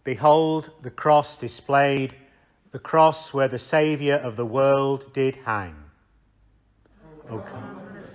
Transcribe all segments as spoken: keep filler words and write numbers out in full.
Behold the cross displayed, the cross where the Saviour of the world did hang. O come.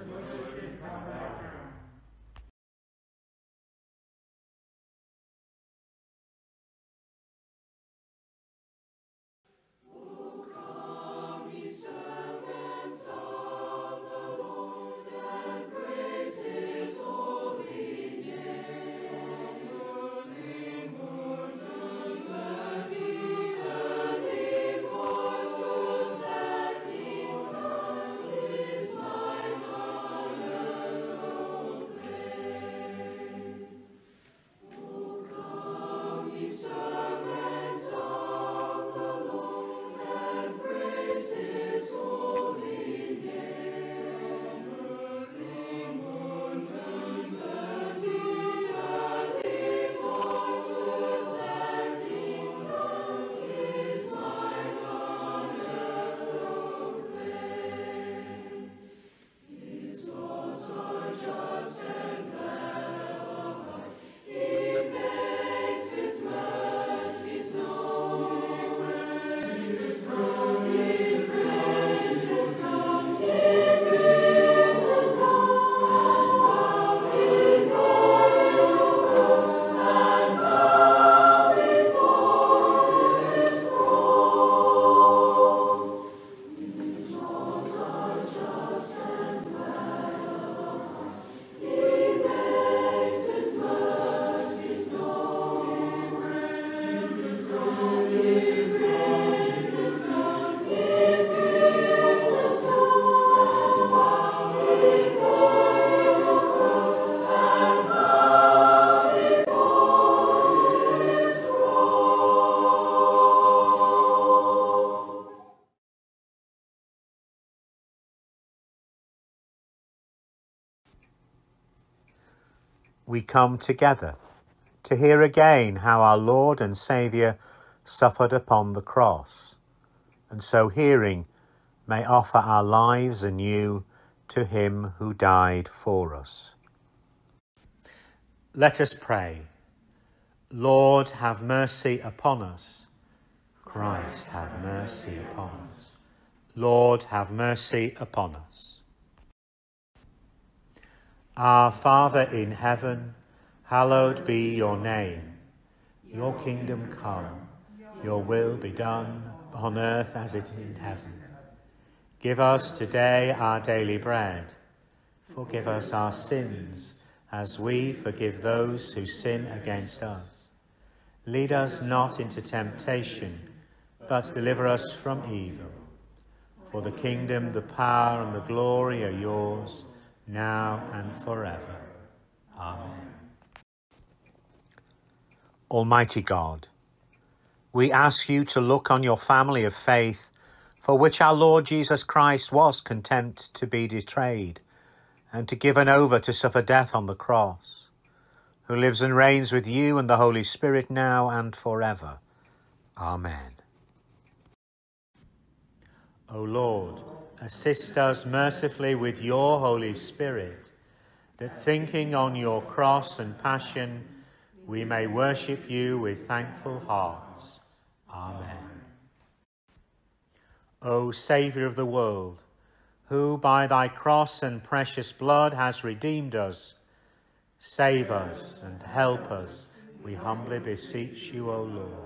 We come together to hear again how our Lord and Saviour suffered upon the cross, and so hearing may offer our lives anew to him who died for us. Let us pray. Lord, have mercy upon us. Christ, have mercy upon us. Lord, have mercy upon us. Our Father in heaven, hallowed be your name. Your kingdom come, your will be done on earth as it is in heaven. Give us today our daily bread. Forgive us our sins as we forgive those who sin against us. Lead us not into temptation, but deliver us from evil. For the kingdom, the power, and the glory are yours, now and forever. Amen. Almighty God, we ask you to look on your family of faith, for which our Lord Jesus Christ was content to be betrayed and to given over to suffer death on the cross, who lives and reigns with you and the Holy Spirit now and forever. Amen. O Lord, assist us mercifully with your Holy Spirit, that thinking on your cross and passion, we may worship you with thankful hearts. Amen. O Saviour of the world, who by thy cross and precious blood has redeemed us, save us and help us, we humbly beseech you, O Lord.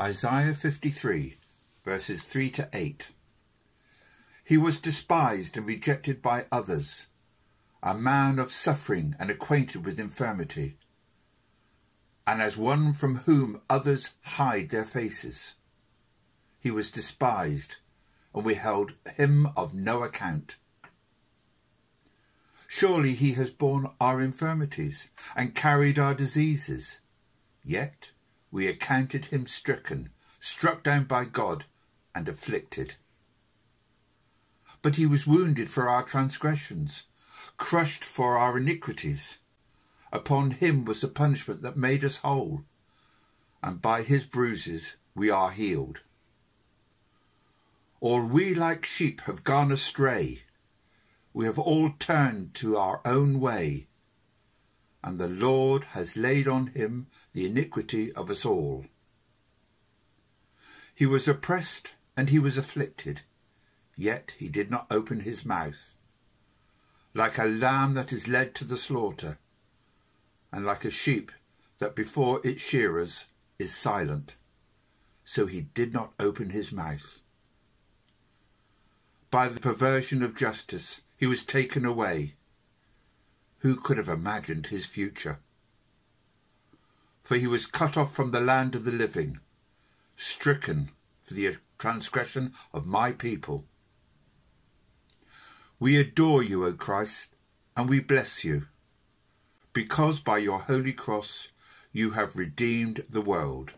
Isaiah fifty-three, verses three to eight. He was despised and rejected by others, a man of suffering and acquainted with infirmity, and as one from whom others hide their faces. He was despised, and we held him of no account. Surely he has borne our infirmities and carried our diseases. Yet we accounted him stricken, struck down by God, and afflicted. But he was wounded for our transgressions, crushed for our iniquities. Upon him was the punishment that made us whole, and by his bruises we are healed. All we like sheep have gone astray. We have all turned to our own way, and the Lord has laid on him the iniquity of us all. He was oppressed and he was afflicted, yet he did not open his mouth. Like a lamb that is led to the slaughter, and like a sheep that before its shearers is silent, so he did not open his mouth. By the perversion of justice he was taken away. Who could have imagined his future? For he was cut off from the land of the living, stricken for the transgression of my people. We adore you, O Christ, and we bless you, because by your holy cross you have redeemed the world.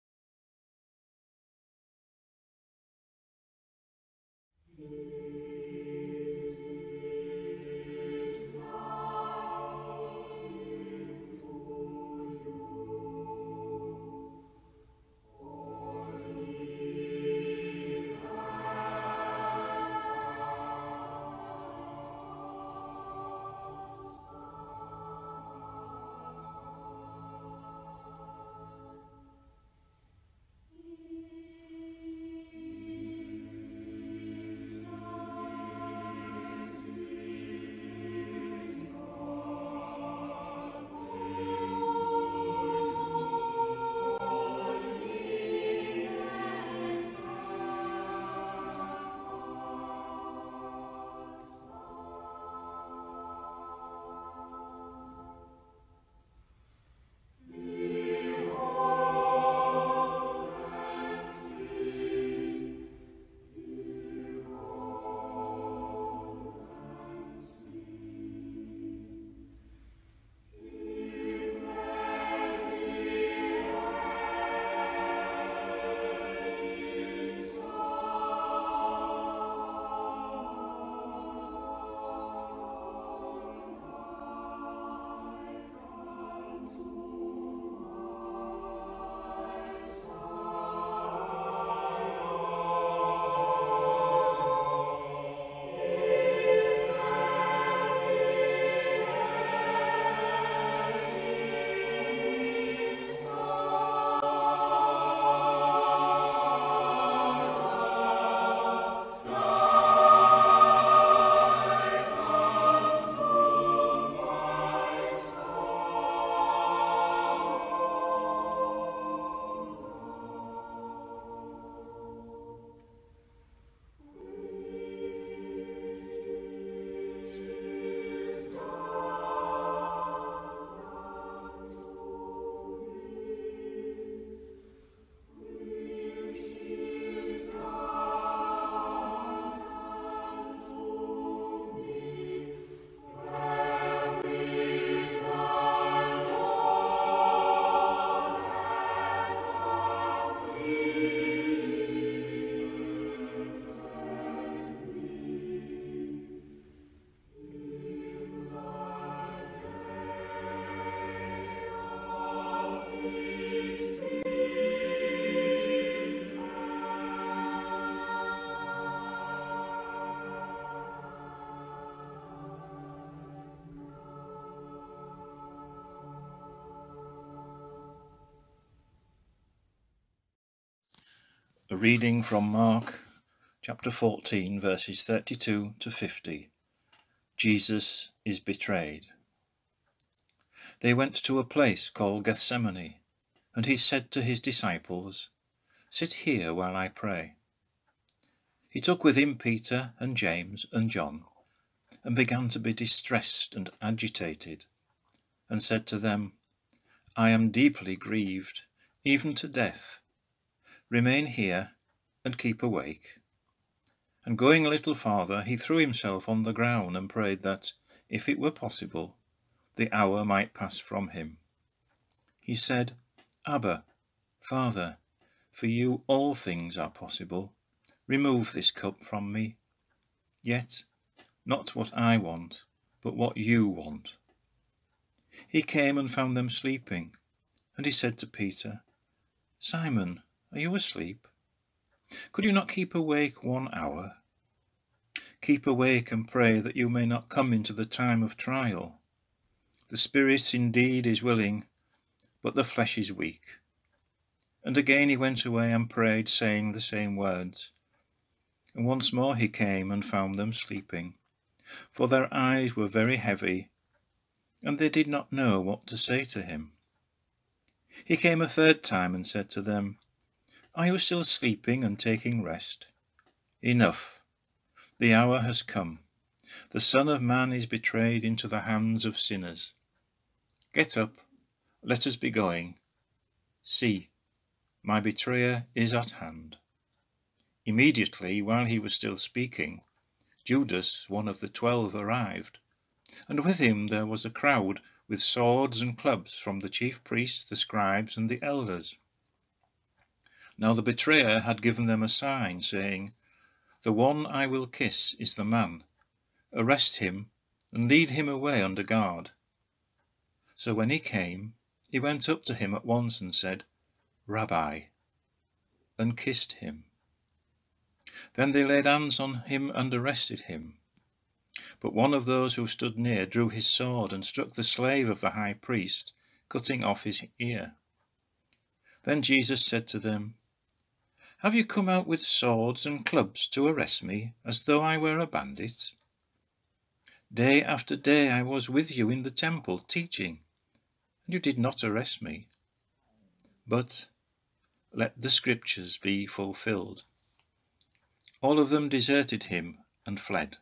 A reading from Mark chapter fourteen, verses thirty-two to fifty. Jesus is betrayed. They went to a place called Gethsemane, and he said to his disciples, Sit here while I pray." He took with him Peter and James and John, and began to be distressed and agitated, and said to them, "I am deeply grieved, even to death. Remain here and keep awake." And going a little farther, he threw himself on the ground and prayed that, if it were possible, the hour might pass from him. He said, "Abba, Father, for you all things are possible. Remove this cup from me. Yet not what I want, but what you want." He came and found them sleeping, and he said to Peter, "Simon, are you asleep? Could you not keep awake one hour? Keep awake and pray that you may not come into the time of trial. The spirit indeed is willing, but the flesh is weak." And again he went away and prayed, saying the same words. And once more he came and found them sleeping, for their eyes were very heavy, and they did not know what to say to him. He came a third time and said to them, "Are you still sleeping and taking rest? Enough, the hour has come. The Son of Man is betrayed into the hands of sinners. Get up, let us be going. See, my betrayer is at hand." Immediately, while he was still speaking, Judas, one of the twelve, arrived, and with him there was a crowd with swords and clubs from the chief priests, the scribes, and the elders. Now the betrayer had given them a sign, saying, "The one I will kiss is the man. Arrest him and lead him away under guard." So when he came, he went up to him at once and said, "Rabbi," and kissed him. Then they laid hands on him and arrested him. But one of those who stood near drew his sword and struck the slave of the high priest, cutting off his ear. Then Jesus said to them, "Have you come out with swords and clubs to arrest me, as though I were a bandit? Day after day I was with you in the temple, teaching, and you did not arrest me. But let the scriptures be fulfilled." All of them deserted him and fled.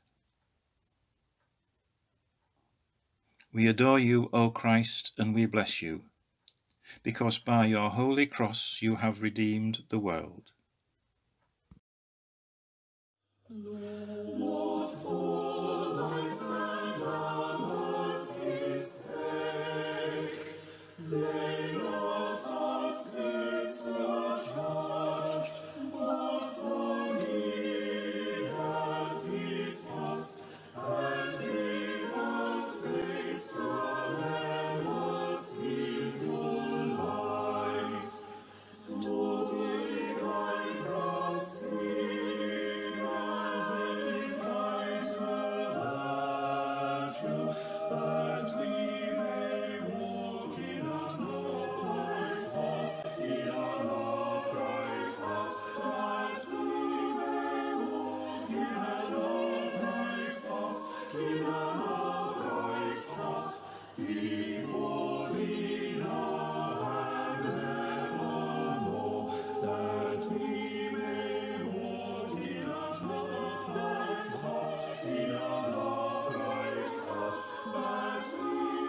We adore you, O Christ, and we bless you, because by your holy cross you have redeemed the world. Lord, for thy tender mercy's sake, lay not us this charged, but forgive as is past, and give us grace to lend us sinful lives, to decline from sin and incline to virtue, that we may walk in an upright path, in an upright path, that we may walk in an upright path, in an upright path, before thee now and evermore, that we may walk in an upright path, in an upright path, that we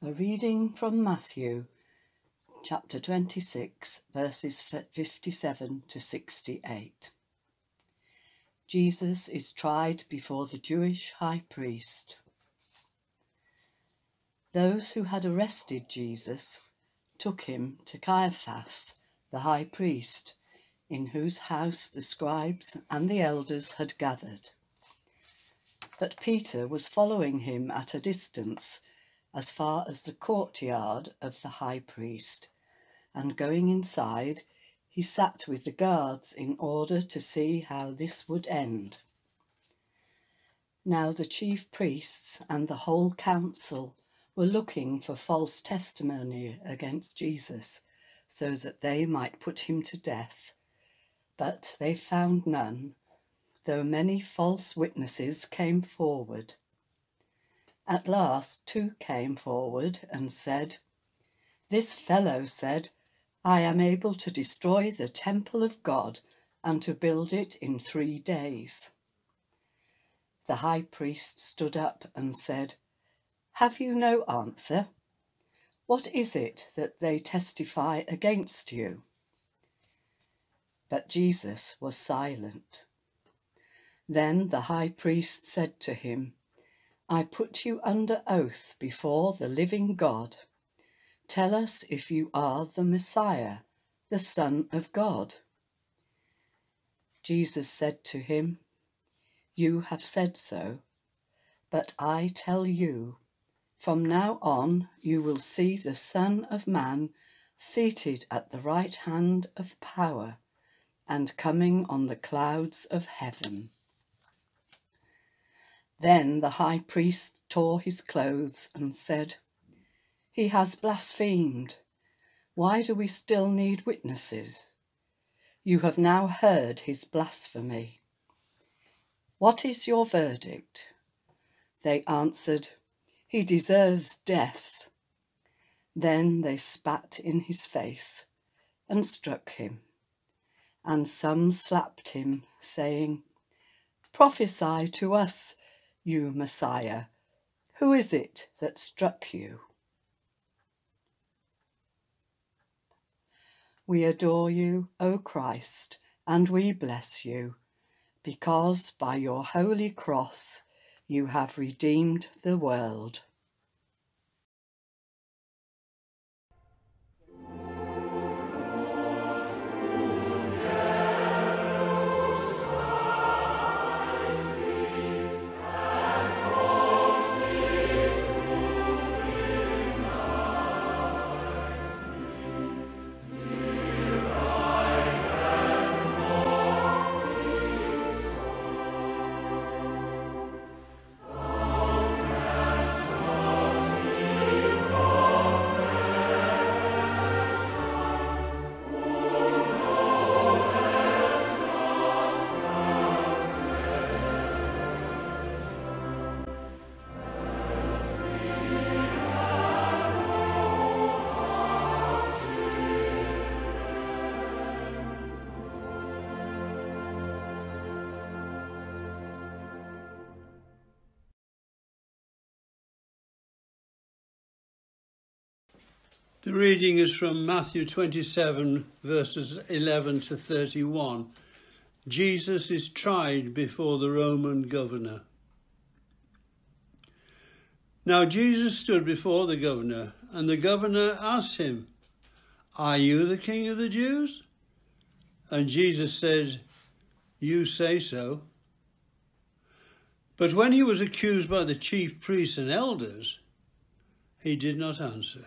A reading from Matthew, chapter twenty-six, verses fifty-seven to sixty-eight. Jesus is tried before the Jewish high priest. Those who had arrested Jesus took him to Caiaphas, the high priest, in whose house the scribes and the elders had gathered. But Peter was following him at a distance, as far as the courtyard of the high priest, and going inside, he sat with the guards in order to see how this would end. Now the chief priests and the whole council were looking for false testimony against Jesus, so that they might put him to death. But they found none, though many false witnesses came forward. At last two came forward and said, "This fellow said, 'I am able to destroy the temple of God and to build it in three days.'" The high priest stood up and said, "Have you no answer? What is it that they testify against you?" But Jesus was silent. Then the high priest said to him, "I put you under oath before the living God. Tell us if you are the Messiah, the Son of God." Jesus said to him, "You have said so, but I tell you, from now on you will see the Son of Man seated at the right hand of power and coming on the clouds of heaven." Then the high priest tore his clothes and said, "He has blasphemed. Why do we still need witnesses? You have now heard his blasphemy. What is your verdict?" They answered, "He deserves death." Then they spat in his face and struck him, and some slapped him, saying, "Prophesy to us, you Messiah. Who is it that struck you?" We adore you, O Christ, and we bless you, because by your holy cross you have redeemed the world. The reading is from Matthew twenty-seven, verses eleven to thirty-one. Jesus is tried before the Roman governor. Now Jesus stood before the governor, and the governor asked him, "Are you the king of the Jews?" And Jesus said, "You say so." But when he was accused by the chief priests and elders, he did not answer.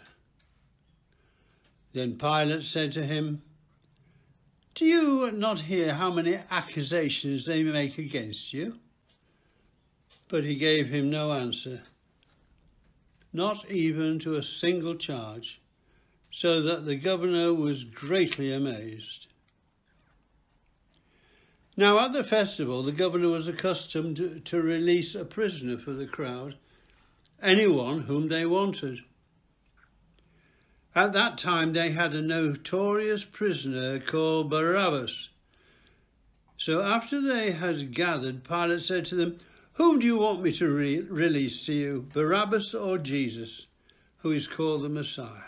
Then Pilate said to him, "Do you not hear how many accusations they make against you?" But he gave him no answer, not even to a single charge, so that the governor was greatly amazed. Now at the festival, the governor was accustomed to, to release a prisoner for the crowd, anyone whom they wanted. At that time, they had a notorious prisoner called Barabbas. So after they had gathered, Pilate said to them, "Whom do you want me to re- release to you, Barabbas or Jesus, who is called the Messiah.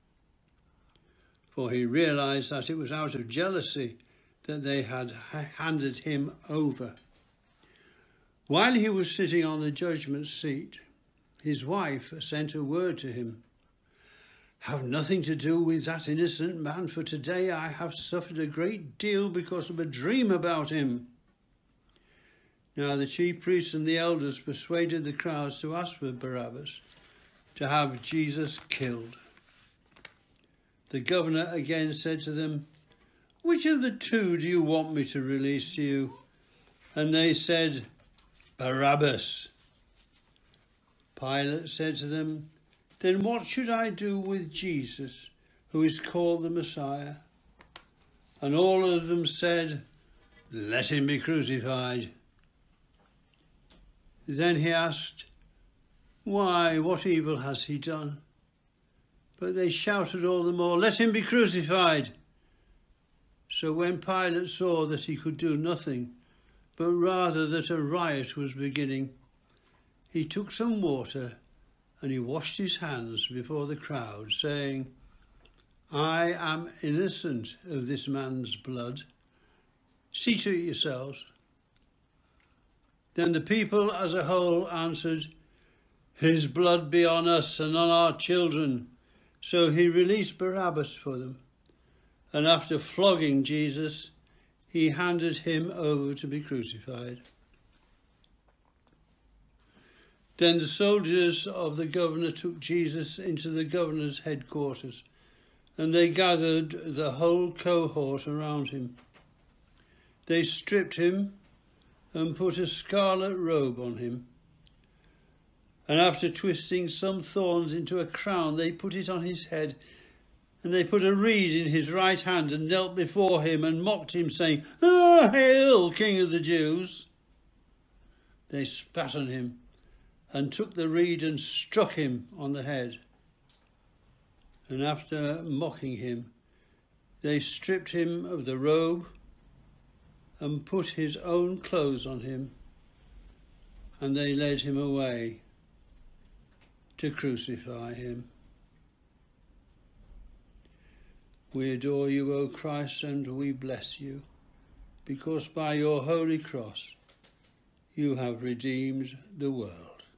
For he realized that it was out of jealousy that they had handed him over. While he was sitting on the judgment seat, his wife sent a word to him. Have nothing to do with that innocent man, for today I have suffered a great deal because of a dream about him. Now the chief priests and the elders persuaded the crowds to ask for Barabbas, to have Jesus killed. The governor again said to them, which of the two do you want me to release to you? And they said, Barabbas. Pilate said to them, then what should I do with Jesus, who is called the Messiah? And all of them said, let him be crucified. Then he asked, why, what evil has he done? But they shouted all the more, let him be crucified. So when Pilate saw that he could do nothing, but rather that a riot was beginning, he took some water and he washed his hands before the crowd, saying, I am innocent of this man's blood. See to it yourselves. Then the people as a whole answered, his blood be on us and on our children. So he released Barabbas for them. And after flogging Jesus, he handed him over to be crucified. Then the soldiers of the governor took Jesus into the governor's headquarters, and they gathered the whole cohort around him. They stripped him and put a scarlet robe on him. And after twisting some thorns into a crown, they put it on his head. And they put a reed in his right hand and knelt before him and mocked him, saying, Ah, hail, King of the Jews! They spat on him and took the reed and struck him on the head. And after mocking him, they stripped him of the robe and put his own clothes on him, and they led him away to crucify him. We adore you, O Christ, and we bless you, because by your holy cross you have redeemed the world.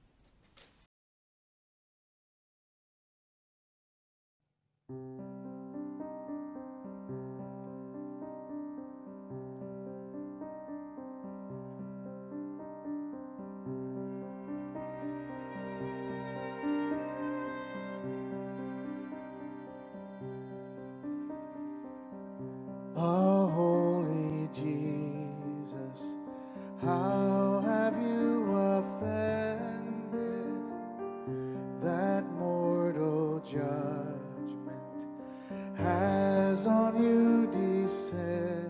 Oh, holy Jesus, how have you offended that mortal judgment has on you descended,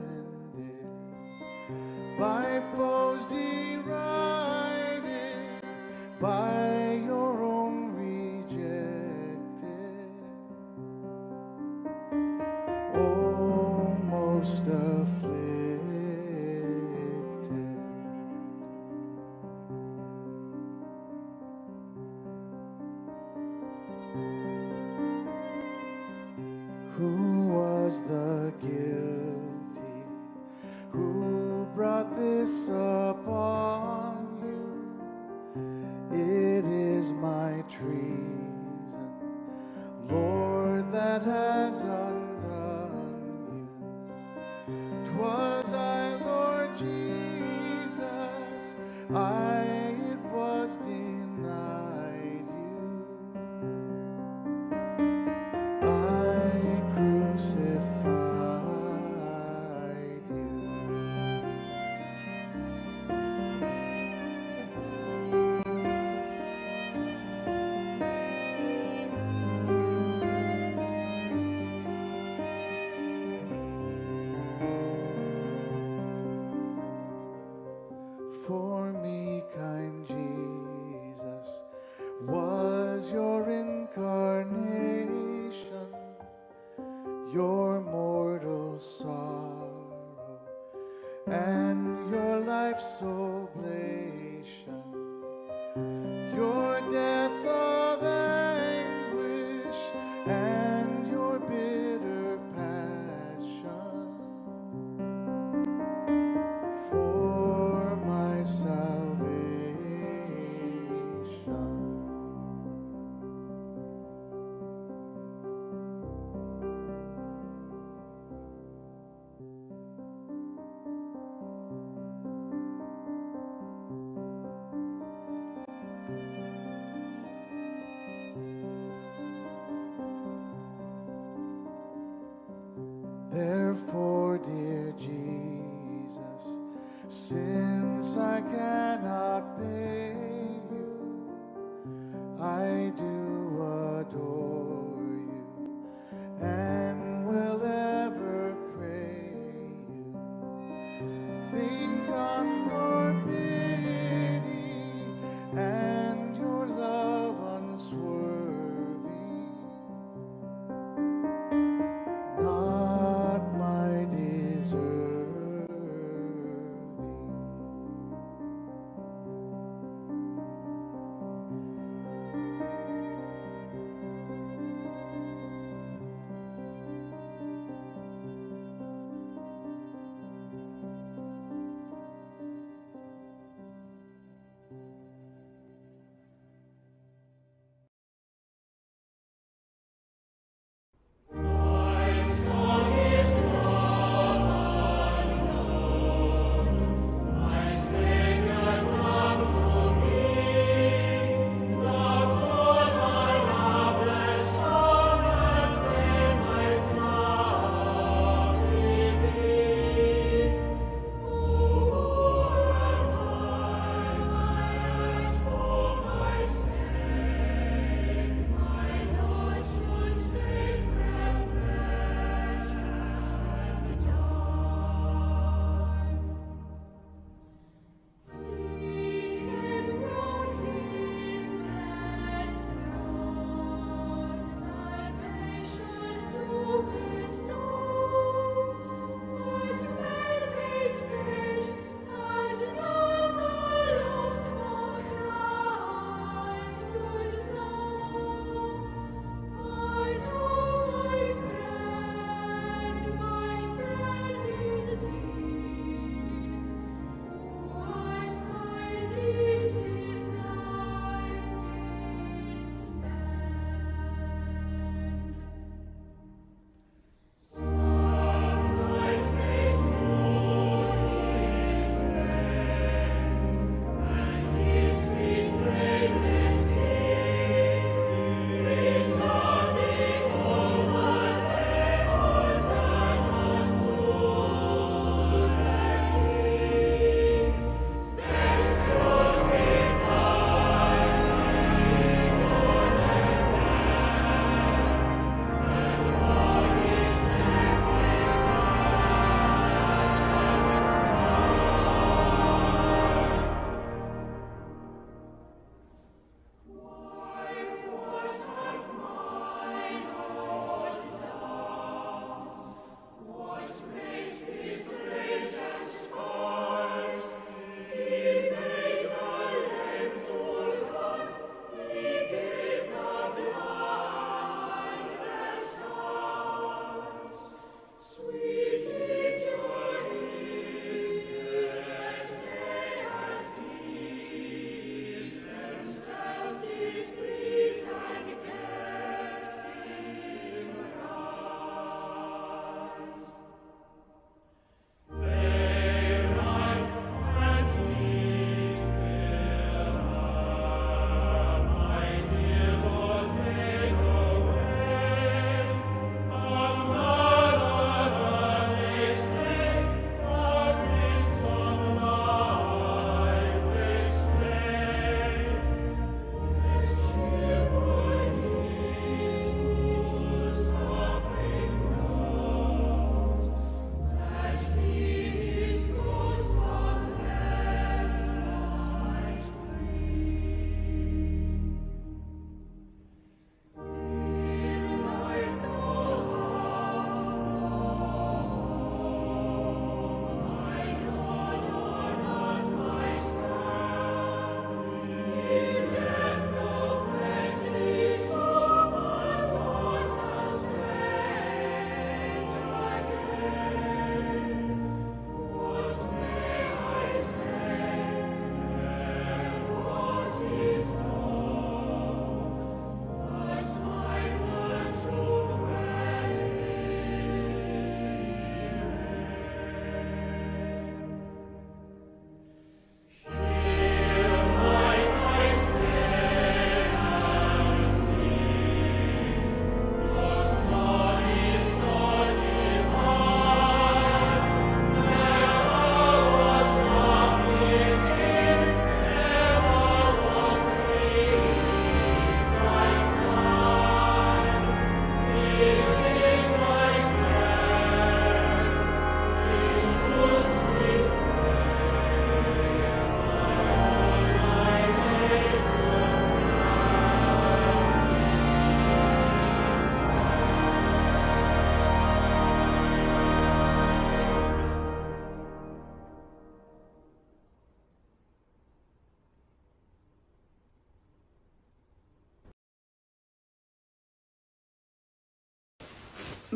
by foes derided, by your own rejected. Oh, most afflicted, who was the guilty, who brought this upon you? It is my treason, Lord, that has undone you. 'Twas I, Lord Jesus, I, it was denied you. I crucified you. For me, kind Jesus, was your incarnation, your mortal sorrow, and your life's oblation, your death of anguish dear Jesus, since I cannot pay you, I do adore you and will ever pray you. Think on your pity and your love unswerving, not my deserving.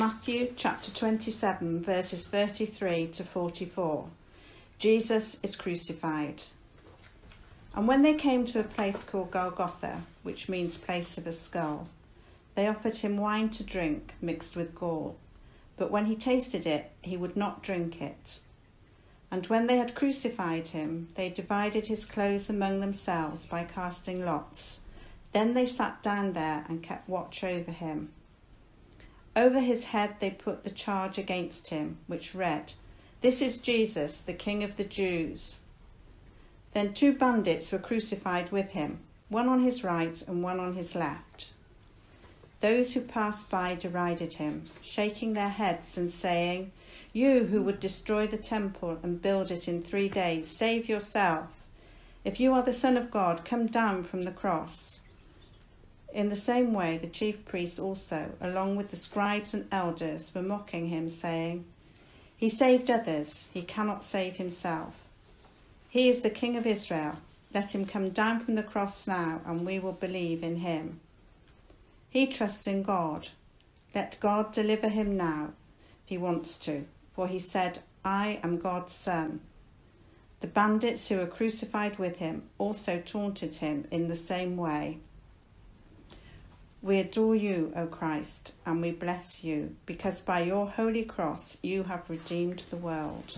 Matthew chapter twenty-seven, verses thirty-three to forty-four. Jesus is crucified. And when they came to a place called Golgotha, which means place of a skull, they offered him wine to drink mixed with gall. But when he tasted it, he would not drink it. And when they had crucified him, they divided his clothes among themselves by casting lots. Then they sat down there and kept watch over him. Over his head they put the charge against him, which read, "This is Jesus, the King of the Jews." Then two bandits were crucified with him, one on his right and one on his left. Those who passed by derided him, shaking their heads and saying, "You who would destroy the temple and build it in three days, save yourself. If you are the Son of God, come down from the cross." In the same way, the chief priests also, along with the scribes and elders, were mocking him, saying, "He saved others, he cannot save himself. He is the King of Israel. Let him come down from the cross now, and we will believe in him. He trusts in God. Let God deliver him now, if he wants to, for he said, 'I am God's son.'" The bandits who were crucified with him also taunted him in the same way. "We adore you, O Christ, and we bless you, because by your holy cross you have redeemed the world."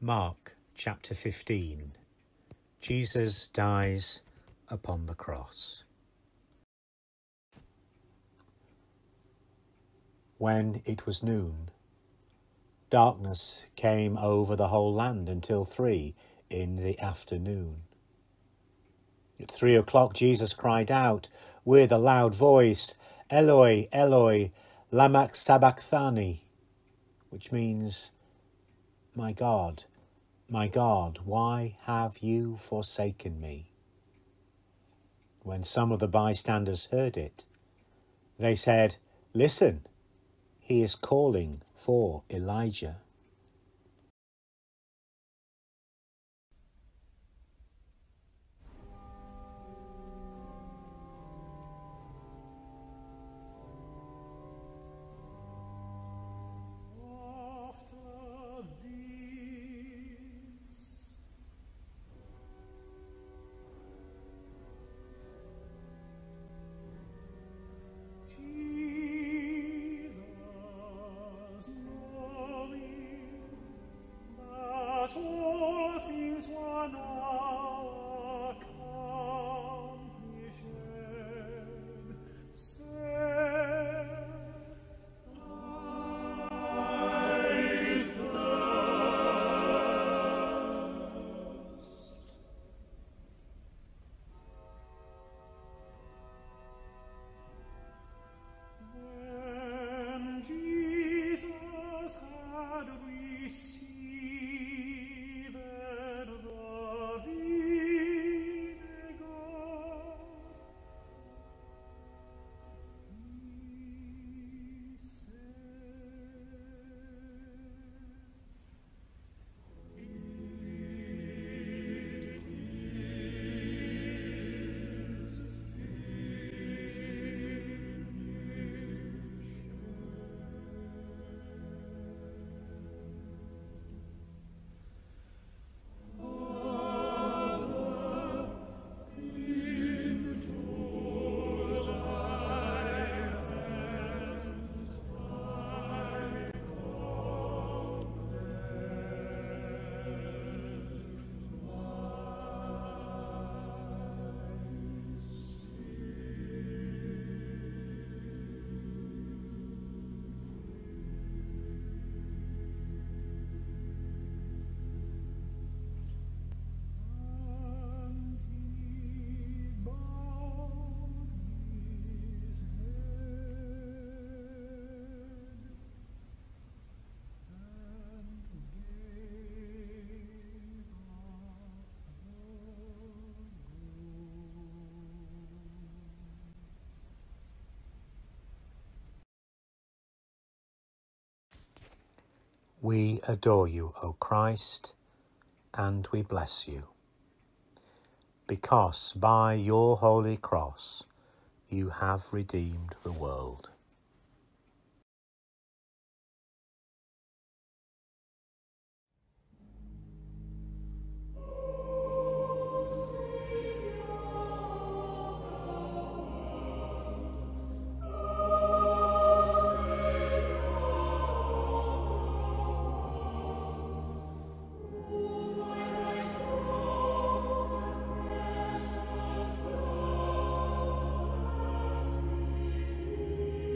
Mark chapter fifteen. Jesus dies upon the cross. When it was noon, darkness came over the whole land until three in the afternoon. At three o'clock Jesus cried out with a loud voice, Eloi, Eloi, lama sabachthani, which means, My God, my God, why have you forsaken me? When some of the bystanders heard it, they said, Listen, he is calling for Elijah. All things were now accomplished, saith, I thirst. When Jesus had received We adore you, O Christ, and we bless you, because by your holy cross you have redeemed the world. Precious blood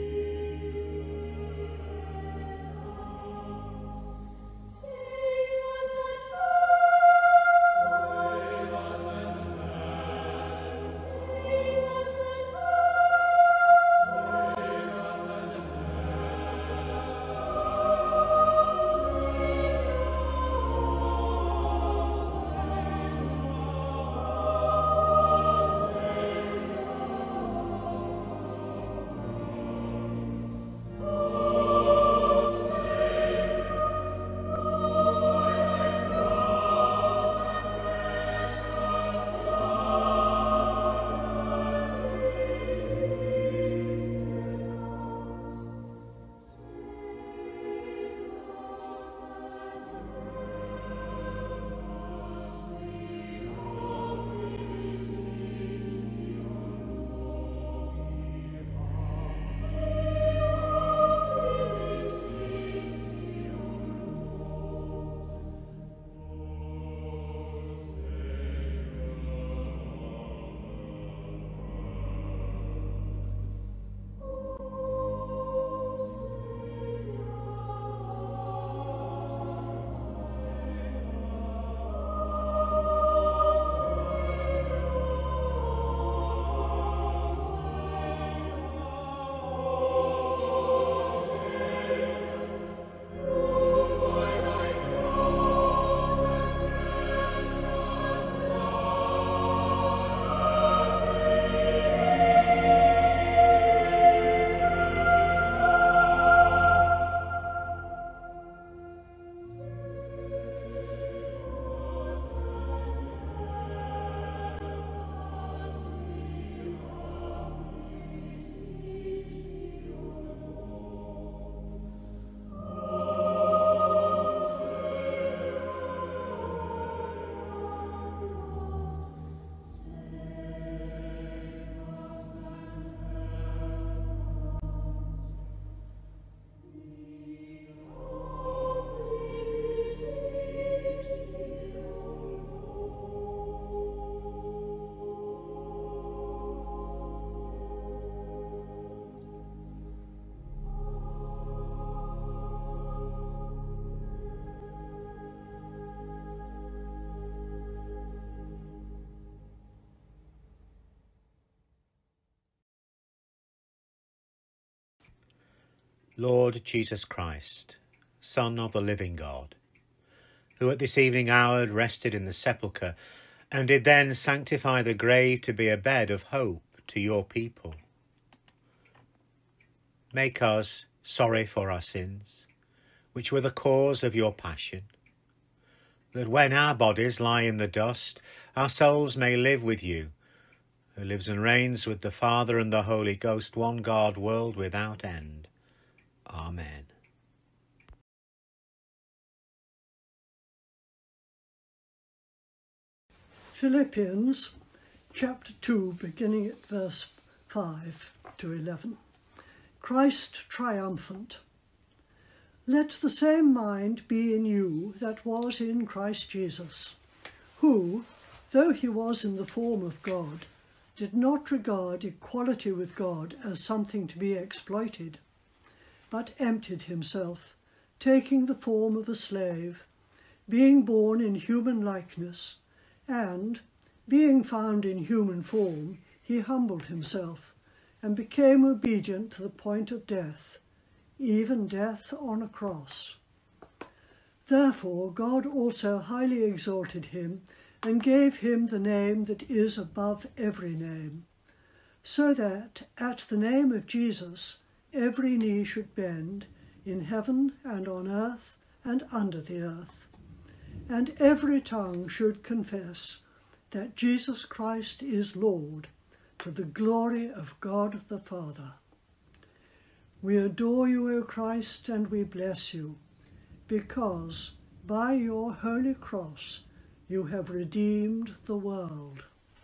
Lord Jesus Christ, Son of the living God, who at this evening hour rested in the sepulchre, and did then sanctify the grave to be a bed of hope to your people. Make us sorry for our sins, which were the cause of your passion, that when our bodies lie in the dust, our souls may live with you, who lives and reigns with the Father and the Holy Ghost, one God, world without end. Amen. Philippians chapter two, beginning at verse five to eleven. Christ triumphant. Let the same mind be in you that was in Christ Jesus, who, though he was in the form of God, did not regard equality with God as something to be exploited, but emptied himself, taking the form of a slave, being born in human likeness, and, being found in human form, he humbled himself, and became obedient to the point of death, even death on a cross. Therefore God also highly exalted him, and gave him the name that is above every name, so that at the name of Jesus every knee should bend, in heaven and on earth and under the earth, and every tongue should confess that Jesus Christ is Lord, to the glory of God the Father. We adore you, O Christ, and we bless you, because by your holy cross you have redeemed the world.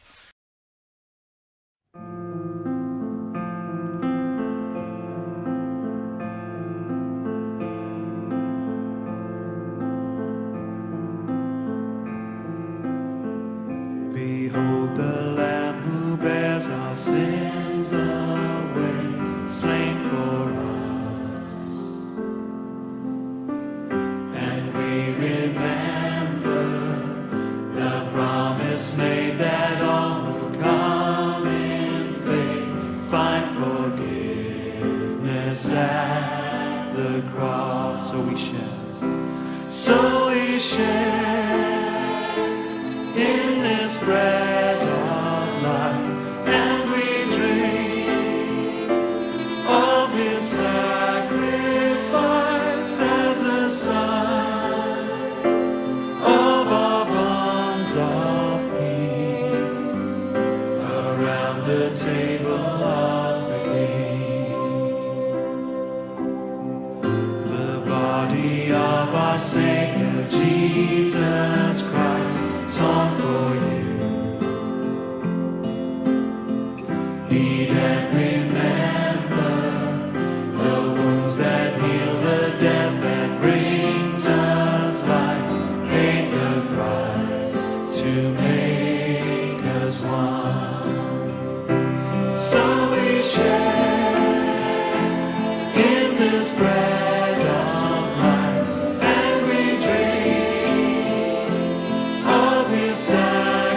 Behold the Lamb who bears our sins away, slain for us. And we remember the promise made that all who come in faith find forgiveness at the cross. So we share, so we share in this bread of life, and we drink of his sacrifice as a sign of our bonds of peace around the table of the King. The body of our Savior Jesus Christ, torn for you. Eat and remember the wounds that heal, the death that brings us life, paid the price to make us one. So we share in this bread of life, and we drink of his sacrifice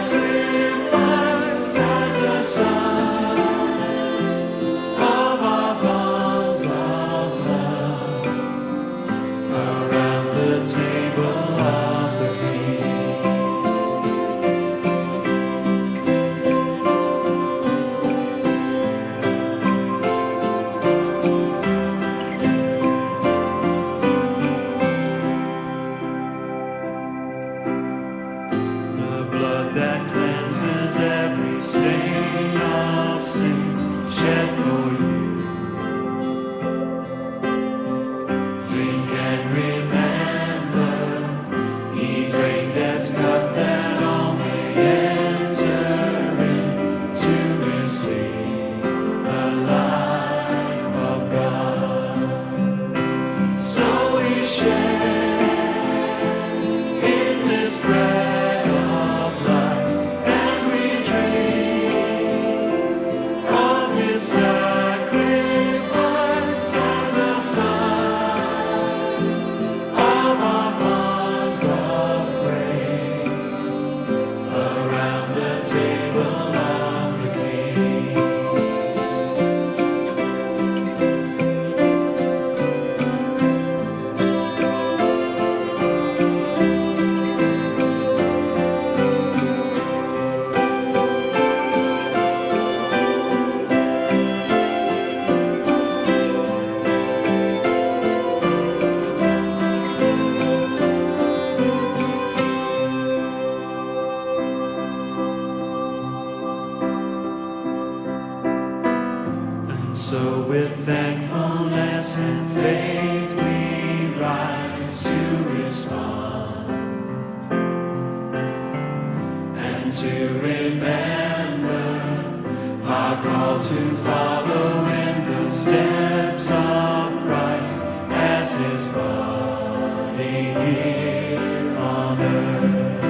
all to follow in the steps of Christ as his body here on earth.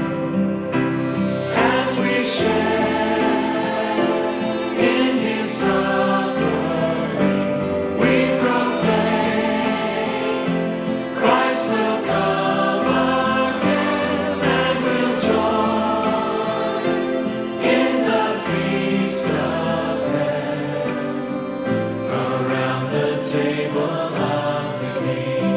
As we share in his suffering, we proclaim Christ will come again, and will join in the feast of heaven around the table of the King.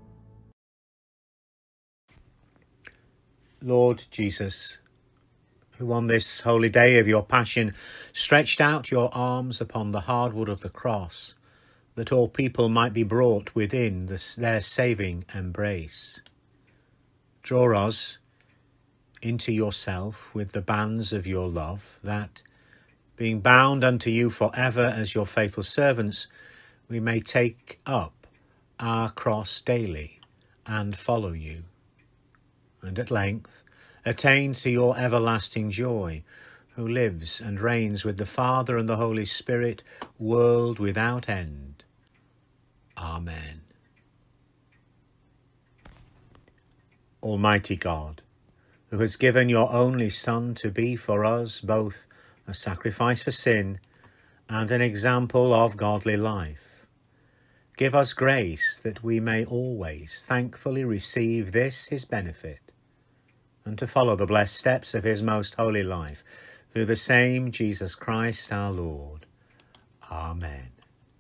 Lord Jesus, who on this holy day of your passion stretched out your arms upon the hard wood of the cross, that all people might be brought within the, their saving embrace. Draw us into yourself with the bands of your love, that, being bound unto you for ever as your faithful servants, we may take up our cross daily and follow you, and at length attain to your everlasting joy, who lives and reigns with the Father and the Holy Spirit, world without end. Amen. Almighty God, who has given your only Son to be for us both a sacrifice for sin and an example of godly life, give us grace that we may always thankfully receive this his benefit, and to follow the blessed steps of his most holy life, through the same Jesus Christ our Lord. Amen.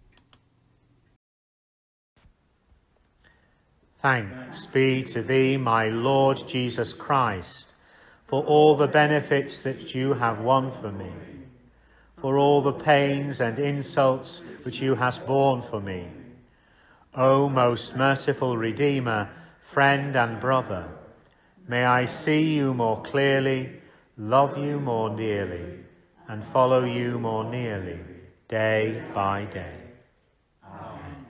Thanks be to thee, my Lord Jesus Christ, for all the benefits that you have won for me, for all the pains and insults which you hast borne for me. O most merciful Redeemer, friend and brother, may I see you more clearly, love you more dearly, and follow you more nearly, day by day. Amen.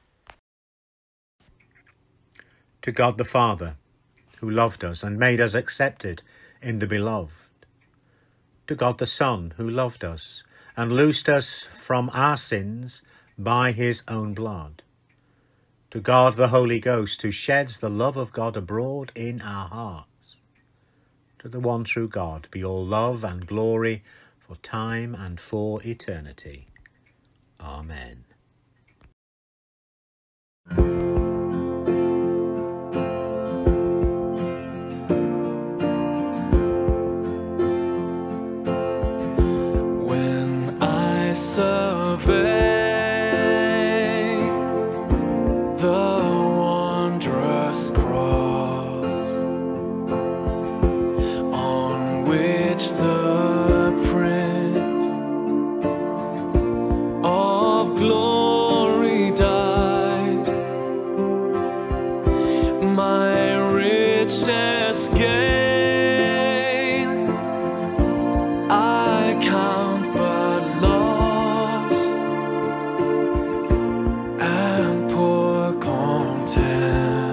To God the Father, who loved us and made us accepted in the Beloved. To God the Son, who loved us and loosed us from our sins by his own blood. To God the Holy Ghost, who sheds the love of God abroad in our hearts. To the one true God be all love and glory for time and for eternity. Amen. When I survey the wondrous cross on which the Prince of Glory died, my richest gain I count but loss and poor content.